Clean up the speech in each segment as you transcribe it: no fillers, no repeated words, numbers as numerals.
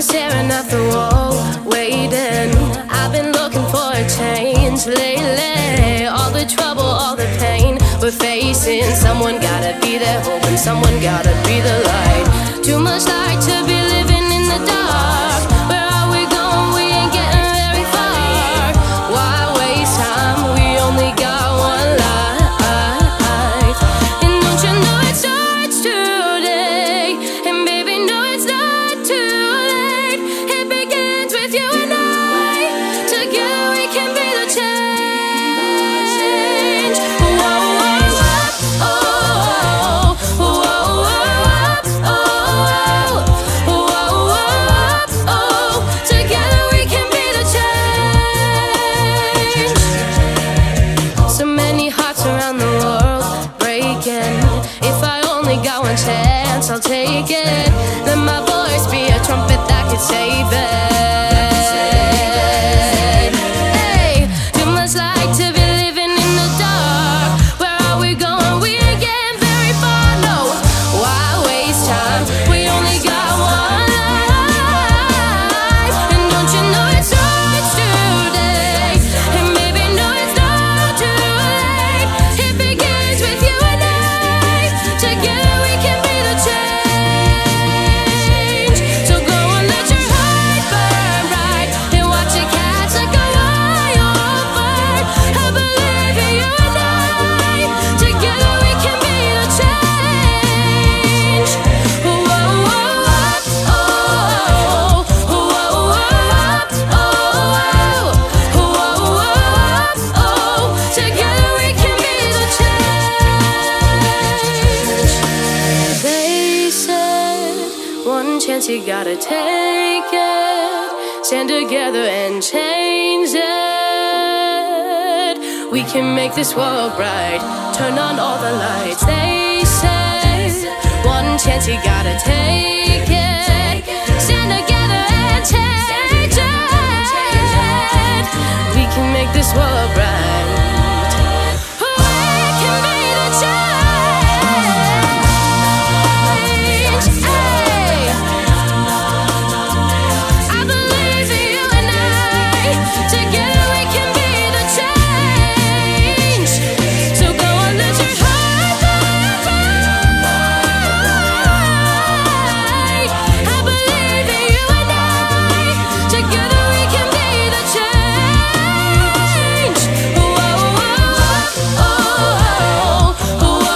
staring at the wall, waiting. I've been looking for a change lately. All the trouble, all the pain we're facing. Someone gotta be there hoping, someone gotta be the light. Too much light to be living in the dark. Where are we going? We ain't getting very far. Why waste time? We only got one life. And don't you know it starts today? And baby, no, it's not too late. It begins with you and I. Together we can be the change. Whoa, whoa, whoa, oh, whoa, whoa, oh, whoa, whoa, together we can be the change. So many hearts around the world breaking. If I only got one chance, I'll take it. Let my voice be a trumpet that could save it. Hey, too much light to be living in the dark. Where are we going? We ain't getting very far, no. Why waste time? We only got one life. And don't you know it starts today? And baby, no, it's not too late. It begins with you and I. Together we can be the change. So go and let your heart burn bright and watch it catch like a wildfire. I believe in you and I. Together we can be the change. Whoa, whoa, oh, whoa, whoa, oh, together we can be the change. They said, one chance you gotta take it. Stand together and change it. We can make this world bright. Turn on all the lights. They said, one chance you gotta take it. Stand together and change it. We can make this world bright. We can be the change. Hey. I believe in you and I. Together we can be the change. So go and let your heart burn bright. I believe in you and I. Together we can be the change. Whoa, whoa, oh, whoa,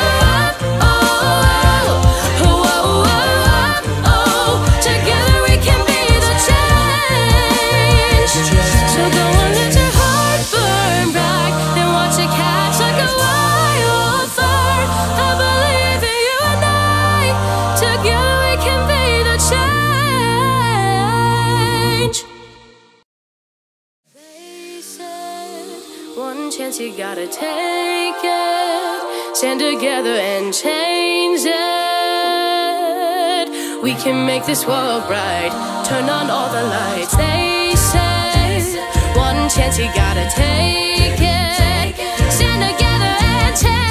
whoa, together we can be the change. So go and let your heart burn bright and watch it catch like a wildfire. I believe in you and I. Together we can be the change. They said, one chance you gotta take it. Stand together and change it. We can make this world bright. Turn on all the lights. They said, one chance you gotta take it. Stand together and change